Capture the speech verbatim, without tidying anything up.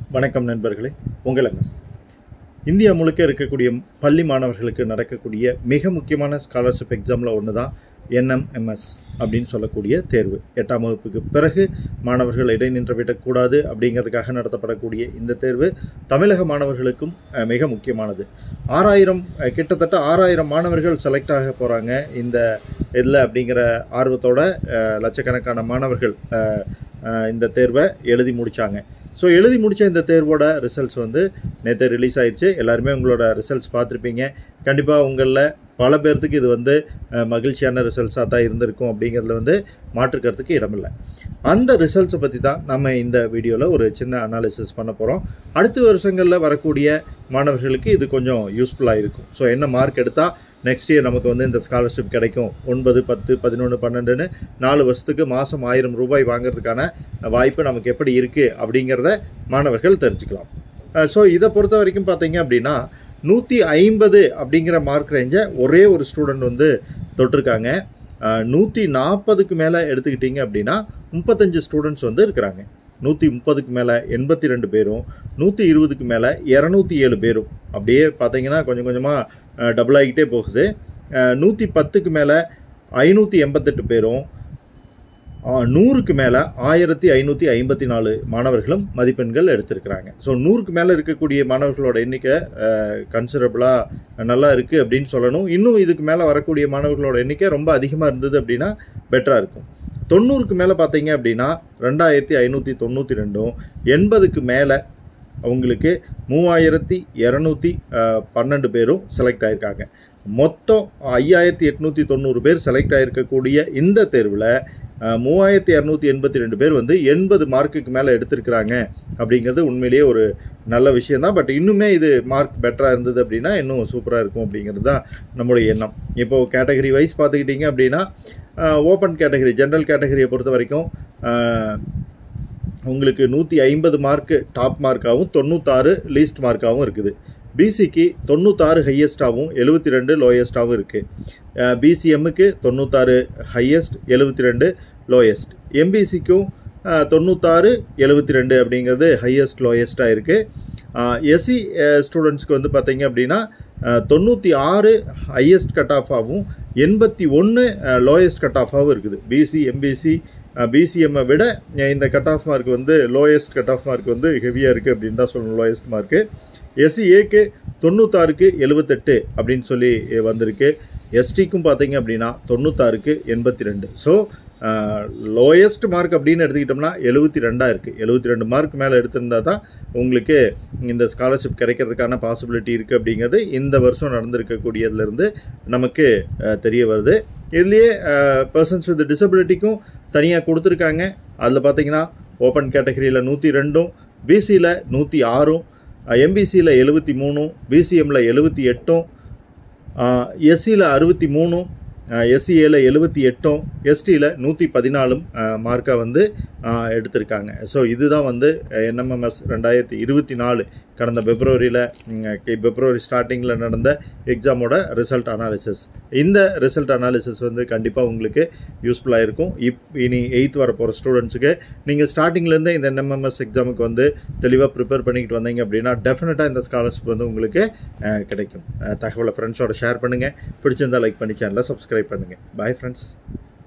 வணக்கம் நண்பர்களே, உங்கள் எம்எஸ். இந்தியா முழுக்க இருக்கக்கூடிய பள்ளி மாணவர்களுக்கு நடக்கக்கூடிய மிக முக்கியமான ஸ்காலர்ஷிப் எக்ஸாமில் ஒன்று தான் என்எம்எம்எஸ் அப்படின்னு சொல்லக்கூடிய தேர்வு. எட்டாம் வகுப்புக்கு பிறகு மாணவர்கள் இடைநின்று விடக்கூடாது அப்படிங்கிறதுக்காக நடத்தப்படக்கூடிய இந்த தேர்வு தமிழக மாணவர்களுக்கும் மிக முக்கியமானது. ஆறாயிரம் கிட்டத்தட்ட ஆறாயிரம் மாணவர்கள் செலக்ட் ஆக போகிறாங்க இந்த இதில் அப்படிங்கிற ஆர்வத்தோட லட்சக்கணக்கான மாணவர்கள் இந்த தேர்வை எழுதி முடித்தாங்க. ஸோ எழுதி முடித்த இந்த தேர்வோட ரிசல்ட்ஸ் வந்து நேற்று ரிலீஸ் ஆயிடுச்சு. எல்லாருமே உங்களோட ரிசல்ட்ஸ் பார்த்துருப்பீங்க. கண்டிப்பாக உங்களில் பல பேர்த்துக்கு இது வந்து மகிழ்ச்சியான ரிசல்ட்ஸாக தான் இருந்திருக்கும் அப்படிங்கிறதுல வந்து மாற்றுக்கிறதுக்கு இடமில்லை. அந்த ரிசல்ட்ஸை பற்றி தான் நம்ம இந்த வீடியோவில் ஒரு சின்ன அனாலிசிஸ் பண்ண போகிறோம். அடுத்த வருஷங்களில் வரக்கூடிய மாணவர்களுக்கு இது கொஞ்சம் யூஸ்ஃபுல்லாக இருக்கும். ஸோ என்ன மார்க் எடுத்தால் நெக்ஸ்ட் இயர் நமக்கு வந்து இந்த ஸ்காலர்ஷிப் கிடைக்கும், ஒன்பது பத்து பதினொன்று பன்னெண்டுன்னு நாலு வருஷத்துக்கு மாதம் ஆயிரம் ரூபாய் வாங்கிறதுக்கான வாய்ப்பு நமக்கு எப்படி இருக்குது அப்படிங்கிறத மாணவர்கள் தெரிஞ்சுக்கலாம். ஸோ இதை பொறுத்த வரைக்கும் பார்த்தீங்க அப்படின்னா நூற்றி ஐம்பது அப்படிங்கிற மார்க் ரேஞ்சை ஒரே ஒரு ஸ்டூடெண்ட் வந்து தொட்டிருக்காங்க. நூற்றி நாற்பதுக்கு மேலே எடுத்துக்கிட்டிங்க அப்படின்னா முப்பத்தஞ்சு ஸ்டூடெண்ட்ஸ் வந்து இருக்கிறாங்க. நூற்றி முப்பதுக்கு மேலே எண்பத்தி ரெண்டு பேரும், நூற்றி இருபதுக்கு மேலே இரநூத்தி ஏழு பேரும், அப்படியே பார்த்தீங்கன்னா கொஞ்சம் கொஞ்சமாக டபுள் ஆகிக்கிட்டே போகுது. நூற்றி பத்துக்கு மேலே ஐநூற்றி எண்பத்தெட்டு பேரும், நூறுக்கு மேலே ஆயிரத்தி ஐநூற்றி ஐம்பத்தி நாலு மாணவர்களும் மதிப்பெண்கள் எடுத்திருக்கிறாங்க. ஸோ நூறுக்கு மேலே இருக்கக்கூடிய மாணவர்களோட எண்ணிக்கை கன்சிடரபிளாக நல்லா இருக்குது அப்படின்னு சொல்லணும். இன்னும் இதுக்கு மேலே வரக்கூடிய மாணவர்களோட எண்ணிக்கை ரொம்ப அதிகமாக இருந்தது அப்படின்னா பெட்டராக இருக்கும். தொண்ணூறுக்கு மேலே பார்த்தீங்க அப்படின்னா ரெண்டாயிரத்தி ஐநூற்றி தொண்ணூற்றி ரெண்டும், எண்பதுக்கு மேலே அவங்களுக்கு மூவாயிரத்தி இரநூத்தி பன்னெண்டு பேரும் செலக்ட் ஆகியிருக்காங்க. மொத்தம் ஐயாயிரத்தி எட்நூற்றி தொண்ணூறு பேர் செலக்ட் ஆகிருக்கக்கூடிய இந்த தேர்வில் மூவாயிரத்தி இரநூத்தி எண்பத்தி ரெண்டு பேர் வந்து எண்பது மார்க்குக்கு மேலே எடுத்திருக்கிறாங்க அப்படிங்கிறது உண்மையிலேயே ஒரு நல்ல விஷயந்தான். பட் இன்னுமே இது மார்க் பெட்டராக இருந்தது அப்படின்னா இன்னும் சூப்பராக இருக்கும் அப்படிங்கிறது தான் நம்முடைய எண்ணம். இப்போது கேட்டகரி வைஸ் பார்த்துக்கிட்டிங்க அப்படின்னா ஓப்பன் கேட்டகரி ஜென்ரல் கேட்டகரியை பொறுத்த வரைக்கும் உங்களுக்கு நூற்றி ஐம்பது மார்க்கு டாப் மார்க்காகவும் தொண்ணூத்தாறு லீஸ்ட் மார்க்காகவும் இருக்குது. பிசிக்கு தொண்ணூத்தாறு ஹையஸ்டாகவும் எழுபத்தி ரெண்டு லோயஸ்டாகவும் இருக்குது. பிசிஎம்முக்கு தொண்ணூத்தாறு ஹையஸ்ட் எழுபத்தி ரெண்டு லோயஸ்ட். எம்பிசிக்கும் தொண்ணூத்தாறு எழுபத்தி ரெண்டு அப்படிங்கிறது ஹையஸ்ட் லோயஸ்ட்டாக இருக்குது. எஸ்சி ஸ்டூடெண்ட்ஸ்க்கு வந்து பார்த்தீங்க அப்படின்னா தொண்ணூற்றி ஆறு ஹையஸ்ட் கட் ஆஃபாகவும் எண்பத்தி ஒன்று லோயஸ்ட் கட் ஆஃபாகவும் இருக்குது. பிசி எம்பிசி பிசிஎம்மை விட இந்த கட் ஆஃப் மார்க் வந்து லோயஸ்ட் கட் ஆஃப் மார்க் வந்து ஹெவியாக இருக்குது அப்படின்னு தான் சொல்லணும். லோயஸ்ட் மார்க்கு எஸ்சிஏக்கு தொண்ணூத்தாறுக்கு எழுபத்தெட்டு அப்படின்னு சொல்லி வந்திருக்கு. எஸ்டிக்கும் பார்த்தீங்க அப்படின்னா தொண்ணூத்தாறுக்கு எண்பத்தி ரெண்டு. ஸோ லோயஸ்ட் மார்க் அப்படின்னு எடுத்துக்கிட்டோம்னா எழுபத்தி ரெண்டாக இருக்குது. எழுபத்தி ரெண்டு மார்க் மேலே எடுத்திருந்தால் தான் உங்களுக்கு இந்த ஸ்காலர்ஷிப் கிடைக்கிறதுக்கான பாசிபிலிட்டி இருக்குது அப்படிங்கிறது இந்த வருஷம் நடந்திருக்கக்கூடியதுலேருந்து நமக்கு தெரிய வருது. இதுலேயே பர்சன்ஸ் வித் டிசபிலிட்டிக்கும் தனியாக கொடுத்துருக்காங்க. அதில் பார்த்தீங்கன்னா ஓப்பன் கேட்டகரியில் நூற்றி ரெண்டும், பிசியில் நூற்றி ஆறும், எம்பிசியில் எழுபத்தி மூணும், பிசிஎம்மில் எழுபத்தி எட்டும், எஸ்சியில் அறுபத்தி மூணும், எஸ்சிஏல எழுபத்தி எட்டும், எஸ்டியில் நூற்றி பதினாலும் மார்க்காக வந்து எடுத்திருக்காங்க. ஸோ இதுதான் வந்து என்எம்எம்எஸ் ரெண்டாயிரத்தி இருபத்தி நாலு கடந்த பிப்ரவரியில் பிப்ரவரி ஸ்டார்டிங்கில் நடந்த எக்ஸாமோட ரிசல்ட் அனாலிசிஸ். இந்த ரிசல்ட் அனாலிசிஸ் வந்து கண்டிப்பாக உங்களுக்கு யூஸ்ஃபுல்லாக இருக்கும். இப் இனி எயித் வர போகிற ஸ்டூடெண்ட்ஸுக்கு நீங்கள் ஸ்டார்டிங்லேருந்து இந்த என்எம்எம்எஸ் எக்ஸாமுக்கு வந்து தெளிவாக ப்ரிப்பேர் பண்ணிக்கிட்டு வந்தீங்க அப்படின்னா டெஃபினட்டாக இந்த ஸ்காலர்ஷிப் வந்து உங்களுக்கு கிடைக்கும். தகவலை ஃப்ரெண்ட்ஸோட ஷேர் பண்ணுங்கள். பிடிச்சிருந்தால் லைக் பண்ணி சேனலை சப்ஸ்கிரைப் பண்ணுங்கள். Bye friends.